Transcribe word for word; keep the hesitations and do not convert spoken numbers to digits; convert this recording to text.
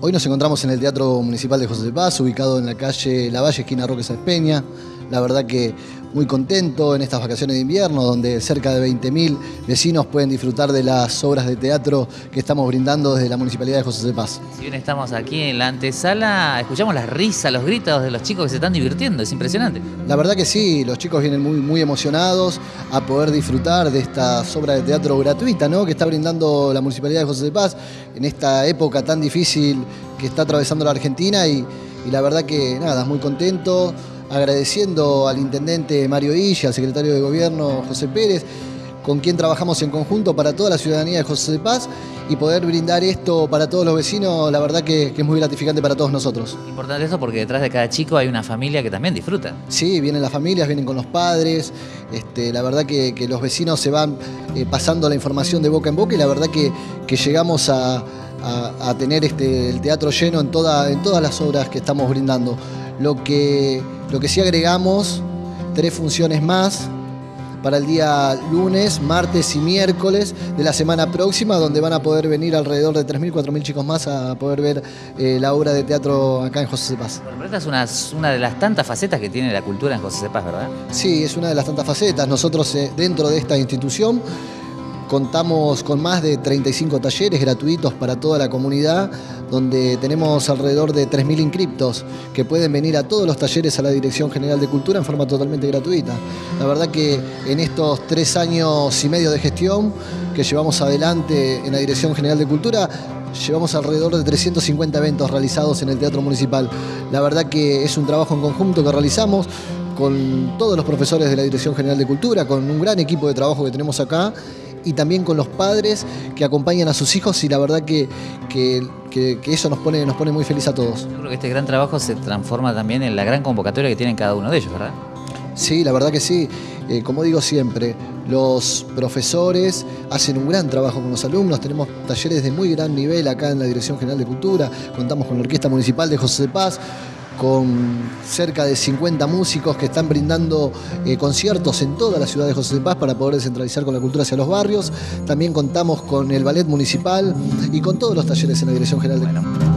Hoy nos encontramos en el Teatro Municipal de José de Paz, ubicado en la calle La Valle, esquina Roque Sáenz Peña. La verdad que muy contento en estas vacaciones de invierno, donde cerca de veinte mil vecinos pueden disfrutar de las obras de teatro que estamos brindando desde la Municipalidad de José de Paz. Si bien estamos aquí en la antesala, escuchamos las risas, los gritos de los chicos que se están divirtiendo, es impresionante. La verdad que sí, los chicos vienen muy, muy emocionados a poder disfrutar de estas obras de teatro gratuita, ¿no?, que está brindando la Municipalidad de José de Paz en esta época tan difícil que está atravesando la Argentina y, y la verdad que nada, muy contento, agradeciendo al intendente Mario Illa, al secretario de Gobierno José Pérez, con quien trabajamos en conjunto para toda la ciudadanía de José de Paz, y poder brindar esto para todos los vecinos, la verdad que, que es muy gratificante para todos nosotros. Importante eso porque detrás de cada chico hay una familia que también disfruta. Sí, vienen las familias, vienen con los padres, este, la verdad que, que los vecinos se van eh, pasando la información de boca en boca y la verdad que, que llegamos a, a, a tener este, el teatro lleno en, toda, en todas las obras que estamos brindando. Lo que, lo que sí agregamos, tres funciones más para el día lunes, martes y miércoles de la semana próxima, donde van a poder venir alrededor de tres mil, cuatro mil chicos más a poder ver eh, la obra de teatro acá en José de Paz. Bueno, esta es una, una de las tantas facetas que tiene la cultura en José de Paz, ¿verdad? Sí, es una de las tantas facetas. Nosotros eh, dentro de esta institución contamos con más de treinta y cinco talleres gratuitos para toda la comunidad, donde tenemos alrededor de tres mil inscriptos que pueden venir a todos los talleres a la Dirección General de Cultura en forma totalmente gratuita. La verdad que en estos tres años y medio de gestión que llevamos adelante en la Dirección General de Cultura, llevamos alrededor de trescientos cincuenta eventos realizados en el Teatro Municipal. La verdad que es un trabajo en conjunto que realizamos con todos los profesores de la Dirección General de Cultura, con un gran equipo de trabajo que tenemos acá, y también con los padres que acompañan a sus hijos, y la verdad que, que, que, que eso nos pone, nos pone muy feliz a todos. Yo creo que este gran trabajo se transforma también en la gran convocatoria que tienen cada uno de ellos, ¿verdad? Sí, la verdad que sí. Eh, como digo siempre, los profesores hacen un gran trabajo con los alumnos, tenemos talleres de muy gran nivel acá en la Dirección General de Cultura, contamos con la Orquesta Municipal de José de Paz, con cerca de cincuenta músicos que están brindando eh, conciertos en toda la ciudad de José de Paz para poder descentralizar con la cultura hacia los barrios. También contamos con el Ballet Municipal y con todos los talleres en la Dirección General de Cultura.